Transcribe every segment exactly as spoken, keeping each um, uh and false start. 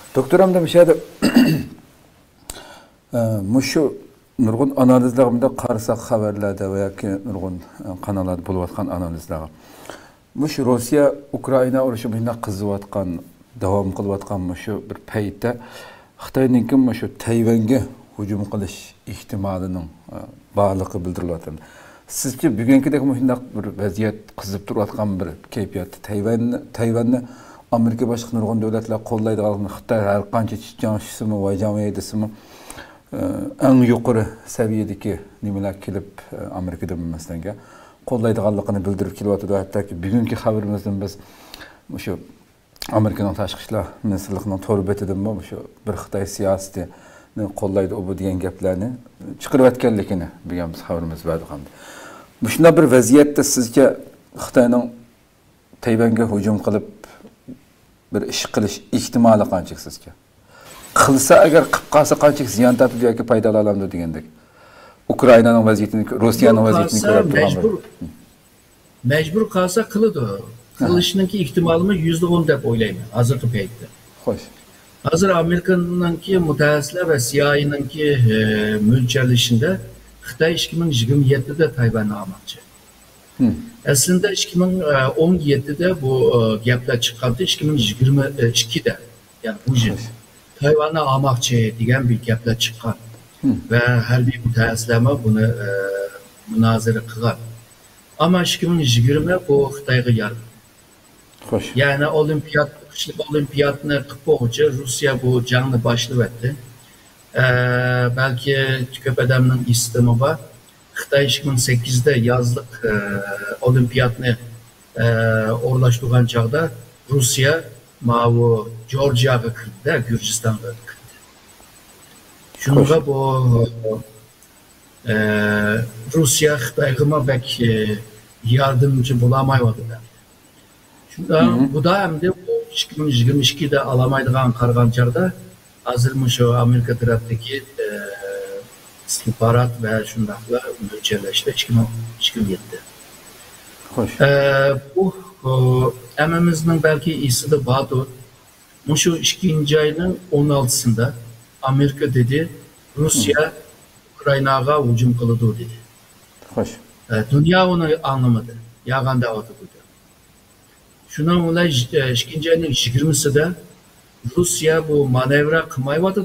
Doktoram da bir şeyde muşu nurgun analizlerimde karsak haberlerde veya ki nurgun kanallarda buluvatkan analizlerde muşu Rusya Ukrayna uruшу bunda kızıvatkan devam kılıvatkan muşu bir peyte Xitayning kim muşu Tayvanga hücum qilish ihtimalining barligi bildiriladi. Sizce bugünkidek muhindaq bir vaziyat qizib turayotgan bir kayfiyat Tayvan Tayvanni Amerika başqa nurgun devletler qo'llaydigan Xitoy har qancha chiqanisimi va jamiyatimi eng yuqori saviyadagi nimalar kelib Amerikada bilmasanga qo'llaydiganligini bildirib kelyapti. Hattoki bugungi xabarimizdan biz shu Amerikaning tashqi ishlar ministrligining to'g'ri betidan shu bir Xitoy siyosatini qo'llaydi u degan gaplarni chiqarib o'tganligini bilgan xabarimiz bor ekan. Shunday bir vaziyatda sizga Xitoyning Tayvanga hujum qilib bir ish qilish ehtimoli qancha sizga? Qilsa agar qilib qolsa qancha ziyon tatib yoki foyda olamdi degandek. Ukraynaning vaziyatini, Rossiyaning vaziyatini ko'rib turibmiz. Mecbur qalsa qiladi. Qilishninki ehtimolimi yüzde on deb o'ylayman hozirgi paytda. Xo'sh. Hozir Amerikaningki mutaxassislar va C I A'ningki mo'ljalashida Xitoy ikki ming yigirma yettida Tayvanni olmoqchi. Aslında ikki ming o'n yettida bu gaplar chiqqandi, ikki ming yigirma ikkida yani bu yil Tayvanni olmoqchi degan bir gaplar chiqqan. Ve harbiy mutaxassislar buni munozara qilgan. Ama ikki ming yigirma bu Xitoyga yardım. Xo'sh. Yani olimpiyat, qishlik olimpiyatni qilib qo'yuvchi Rossiya bu jangni boshlab o'tdi. Ee, belki ko'p odamning istimi bor. Xitoy ikki ming sakkizda yozlik e, olimpiyatni e, o'rlashtirgan chog'da Rossiya mavu Georgiyaga kirdi, Gürcistonga kirdi. Shunga bu e, Rossiya Xitoyga bek e, yordamchi bo'lamayapti. Shunda bu da hamda ikki ming yigirma ikkida alamaydigan qargan chog'da hozir shu Amerika tarafidagi e, istihbarat ve şundakla mo'ljallashda ikki ming yigirma yetti. Xo'sh. E, bu emimizning belki esida bordir. Shu ikkinchi ayning o'n oltisida Amerika dedi Rusya Ukraynaga hücum qiladi dedi. Xo'sh. E, dünya onu anlamadı. Yağanda oldu dedi. Şuna ular ikkinchi ayning yigirmasida Rusya bu manevra qilmayapti.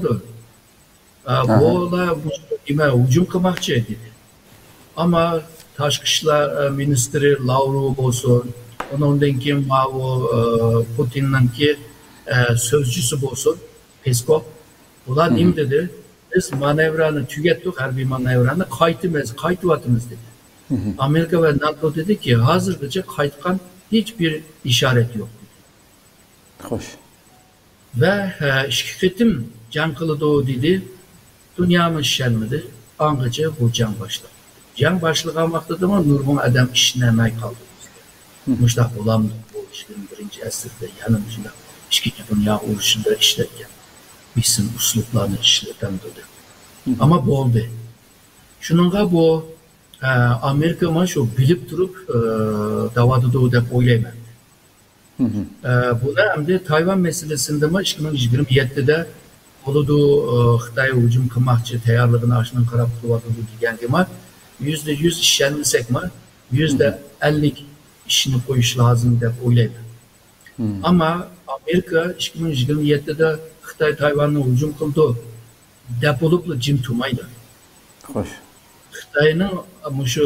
Bola bu nima hücum qilmoqchi dedi. Ama tashqi ishlar ministri Lavrov bo'lsin, undan keyin bu Putinninki so'zchisi bo'lsin, Peskov, ular nima dedi? Biz manevrani tugatdik, harbiy manevrani qaytimiz, qaytyapmiz dedi. Amerika ve NATO dedi ki hozirgacha qaytgan hiçbir işaret yok dedi. Xo'sh. Ve ikki qitim jang qiladi dedi. Dünyamız işlenmedi. Angaca bu can başladı. Can başlayan vaxtıda mı nurgun adam işlemeye kaldı. Müştak olamdı bu işin birinci esirde. Yani müştak işkinci dünya uğraşında işlerken bizim usluplarını işleten dedi. Ama bu oldu. Şununla bu e, Amerika mı şu bilip durup e, davadı da o da oylaymadı. E, buna hem de Tayvan meselesinde mi ikki ming yigirma yettida Oludu Xitoy hücum qilmoqchi tayyorligini ashuni qarab turibdi degan gap. yüzde yüz ishlanmasak mi, yüzde ellik ishni qo'yish lozim deb o'ylayman. Ama Amerika ikki ming yigirma yettida Xitoy Tayvanni hücum qildi deb bo'lib jim turmaydi. Xo'sh. Xitoyning shu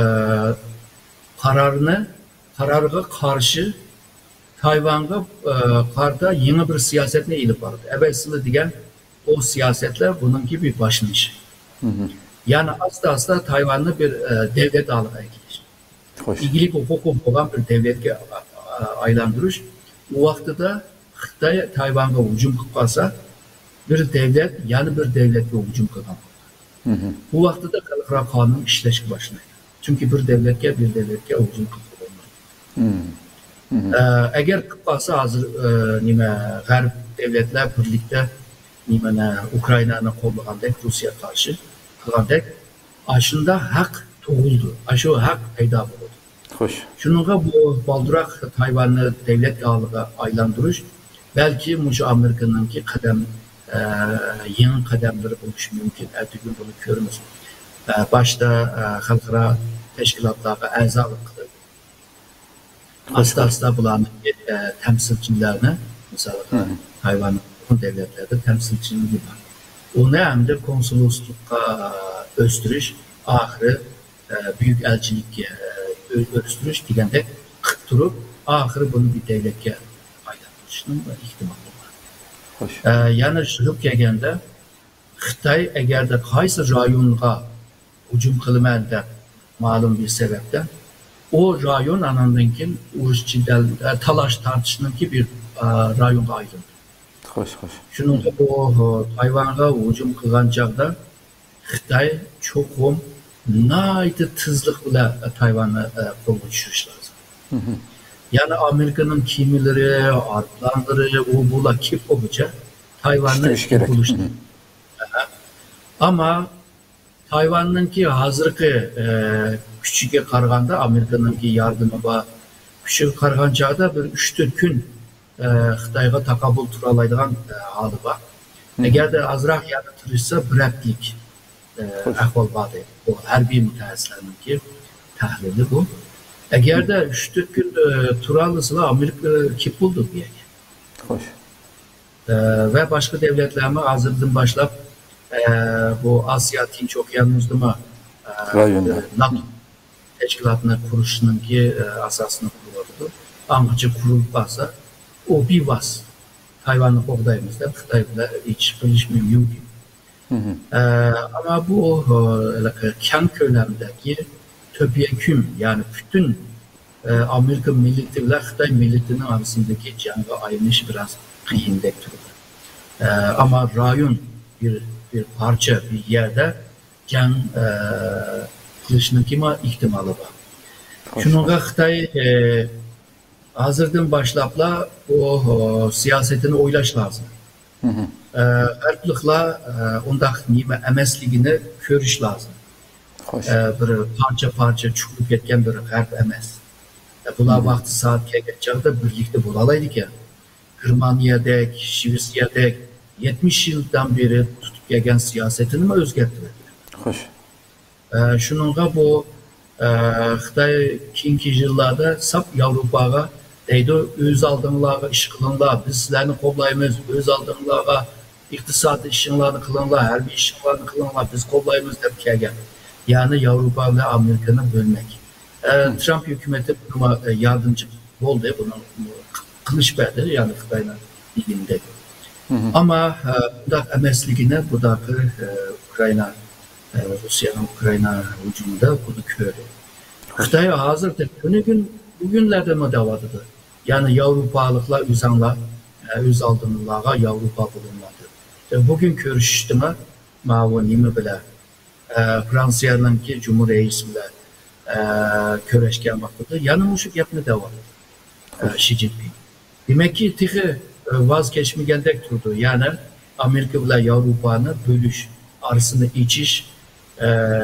qarorini qaroriga qarshi Tayvan'a e, qarda yeni bir siyasetine ilip vardı. Evvelsinde degan o siyasetler bunun gibi başlamış. Hı hı. Yani asla asla Tayvan'ı bir e, devlet alığa gidiyor. İlgilik hukuk olan bir devletke aylandırış. Bu vakti da Xitoy Tayvan'a hücum kılsa bir devlet yani bir devletke hücum kılan. Bu vakti da Xalqaro kanun işleşki başlıyor. Çünkü bir devletke bir devletke hücum kılan. Ee, eğer kıpası hazır e, nime Garp devletler birlikte nime Ukrayna'nı kollagandak Rusya karşı kılandak aşında hak doğuldu. Aşı hak peyda oldu. Hoş. Şununla bu baldurak Tayvan'ı devlet ağlığa aylandırış belki Muş Amerika'nınki kadem e, yeni kademleri oluşu mümkün. Ertesi gün bunu görürüz. E, başta e, halkara teşkilatlara əzalık kılır. Asla-asla bulanın e, temsilcilerine, mesela hayvan devletlerde temsilciliği var. O ne hem de konsoloslukka östürüş, ahırı e, büyük elçilikke e, östürüş digende kıttırıp, ahırı bunu bir devletke aylanmışının da ihtimali var. E, yani şıhıp gelgende, Xitay eğer de kaysı rayonga hücum kılmayan da malum bir sebepten, o rayon anandaki uğraşçılar, talaş tartışınınki bir e, rayonga ayrıldı. Hoş, hoş. Şunun o Tayvan'a hücum kılgan çağda Xitay çoğum naydı tızlık ile Tayvan'a kol uçuş lazım. Hı hı. Yani Amerika'nın kimileri, artlanları, o bula kip olacak Tayvan'la buluştu. Ama Tayvan'ınki hazırki e, küçüge karganda Amerika'nınki yardımı var. Küçük kargan çağda bir üç dört gün e, Xitayga takabul turalaydigan e, halı var. Eğer de azrak yaratılırsa bıraklik e, ahval var. O harbiy mütehassislarınki tahlili bu. Eğer de üç dört gün e, turalısıyla Amerika kip buldu bir yere. Hoş. E, ve başka devletlerime hazırdan başlayıp e, bu Asya Tinç Okyanusu'nda mı e, NATO teşkilatına kuruşunun ki e, asasını kuruldu. Amacı kurulup varsa o bir vas. Tayvan'ı buğdayımızda Xitay'la hiç bilişmiyor mümkün. Hı hı. E, ama bu e, Kan köylerindeki topyekün yani bütün e, Amerika milleti ve Xitay milletinin arasındaki canga ayrılış biraz kıyındek durumda. E, ama rayon bir bir parça bir yerde can e, kılışının kima ihtimali var. Şununla Xitay e, hazırdan başlapla o, o siyasetini oylaş lazım. Hı hı. E, Erklikla e, ondak nime emesligini görüş lazım. E, bir parça parça çukup etken bir garp emes. E, bula vakti saat geçecekte birlikte bulalaydık ya. Kırmanya'daki, Şivisiya'daki yetmiş yıldan beri tutup gelen siyasetini mi özgerttirdi? Hoş. E, şununla bu e, Xitay kinki yıllarda sap Avrupa'ya deydi, öz aldığınlarga iş kılınlar, biz sizlerini kollayımız, öz aldığınlarga iktisadi işinlerini kılınlar, harbi işinlerini kılınlar, biz kollayımız deyip gelgen. Yani Avrupa ve Amerika'nı bölmek. E, Trump hükümeti buna e, yardımcı oldu, bunu kılıç verdi, yani Xitay'la ilgili. Hı hı. Ama bu da emesligine, bu da e, Ukrayna, e, Rusya'nın Ukrayna hücumunda bunu körü. Xitay'a hazırdır. Günü gün, bugünlerde mi devadıdır? Yani Avrupalıkla, üzanlar, e, öz aldığınlarga Avrupa bulunmadı. E, bugün görüştüme, mavu nimi bile, e, Fransa'nın ki Cumhur Reisi'yle e, köreşken vaktidir. Yanılmışık yapını devadıdır. E, Xi Jinping. Demek ki tıkı vazgeçmegendek durdu. Yani Amerika ile Avrupa'nın bölüş, arasında içiş e,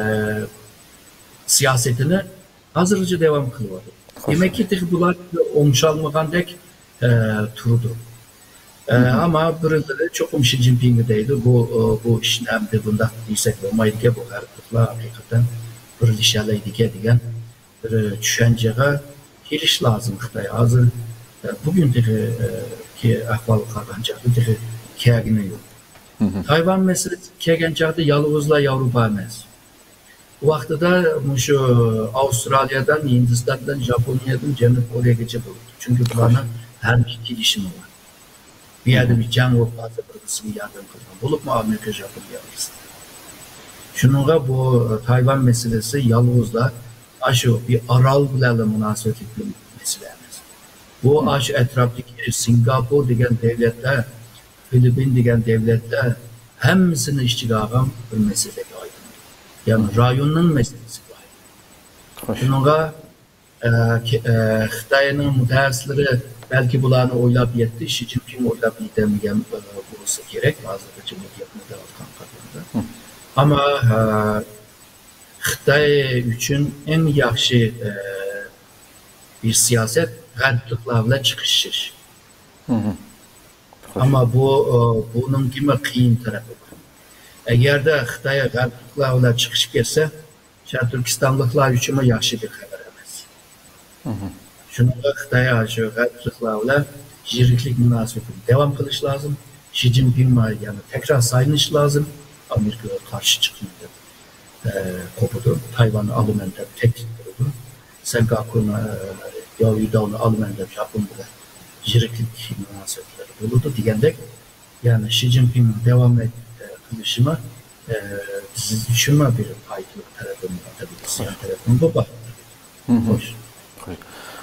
siyasetini hazırlıca devam kılıyordu. Demek ki tıkı bunlar omşalmagandek e, turdu. E, ama birileri çok Xi Jinping'deydi. Bu bu işin hem de bunda değilsek olmaydı ki bu harikatla hakikaten bir işlerleydi ki diyen bir düşünceye giriş lazım. Hazır bugün de ki ahval kargancağı de kâgine yok. Tayvan meselesi kâgancağı yalnızla Avrupa emas. Bu vaxtda da şu Avustralya'dan, Hindistan'dan, Japonya'dan Cənubi Kore'ye bulundu. Çünkü bunların her iki girişimi var. Bir yerde bir can yok, bazı bir kısmı yardım kılıyor. Bulup mu Amerika, Japonya arasında? Şununla bu Tayvan meselesi yalnızla aşı bir aral bilen münasebetli bir mesele. Bu aşı etraftaki Singapur degen devletler, Filipin degen devletler hemsini işçilerin bir meseleye aydın. Yani rayonun meselesi var. Şununla e, e, Xitay'ın mütehassisleri belki bunlarını oylap yetti, Xi Jinping oylap yetemegen olsa gerek, bazı cumhuriyet yapmada altkan katında. Ama e, Xitay için en yaxşı e, bir siyaset garipliklerle çıkışır. Hı hı. Ama bu e, bunun gibi kıyın tarafı var. Eğer de Xitay'a Garplıklarla çıkışıp gelse, Türkistanlıklar için yaxşı bir haber emas. Şununla Xitay'a Garplıklarla jiriklik münasebetini devam kılış lazım. Xi Jinping yani tekrar sayınış lazım. Amerika'ya karşı çıkmadı. E, kopudu. Tayvan'ı alımında tehdit kurdu. Senkaku'na Yahudi'ni alımında Japon'da jiriklik münasebetleri bulundu diyendek. Yani Xi Jinping'in devam et kılışıma e, siz düşünme bir faydalı tarafını atabilirsiniz. Tarafını bu bak. Hoş.